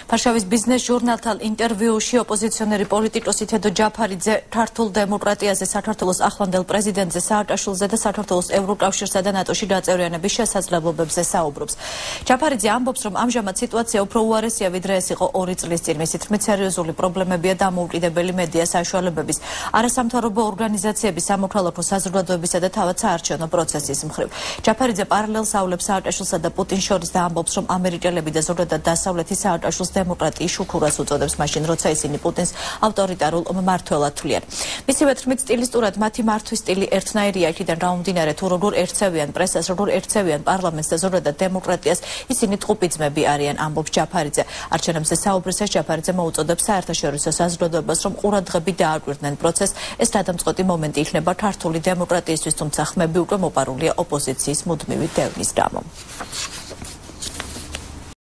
ვარშავის ბიზნეს ჟურნალთან ინტერვიუში ოპოზიციონერი პოლიტიკოსი თედო ჯაფარიძე ქართულ დემოკრატიაზე საქართველოს ახლანდელ პრეზიდენტზე სააკაშვილზე და საქართველოს ევროკავშირსა და ნატოში გაწევრიანების შესაძლებლობებზე საუბრობს. ჯაფარიძე ამბობს, რომ ამჟამად სიტუაცია უფრო უარესია, ვიდრე ეს იყო 2 წლის წინ. მისი თქმით, სერიოზული პრობლემებია დამოუკიდებელი მედია საშუალებების, არასამთავრობო ორგანიზაციების, სამოქალაქო საზოგადოებისა და თავად საარჩევნო პროცესის მხრივ. ჯაფარიძე პარალელს აავლებს სააკაშვილსა და პუტინს შორის და ამბობს, რომ ამერიკელები და ზოგადად დასავლეთი სააკაშვილს დემოკრატიის შუქურას უწოდებს მაშინ, როცა ისინი პუტინს ავტორიტარულ მმართველად თვლიან. მისივე თქმით, სტილისტურად მათი მართვის სტილი ერთნაირია, იქიდან გამომდინარე, თუ როგორ ერთსევიან პრესას, როგორ ერთსევიან პარლამენტს და ზოგადად დემოკრატიას, ისინი ტყუპიძმები არიან, ამბობს ჯაფარიძე. არჩევნებზე საუბრისას ჯაფარიძე მოუწოდებს საერთაშორისო საზოგადოებას, რომ ყურადღებით დააკვირდნენ პროცესს. ეს გადამწყვეტი მომენტი იქნება ქართული დემოკრატიისთვის, თუმცა ხმები უკვე მოპარულია ოპოზიციის მუდმივი დევნის გამო.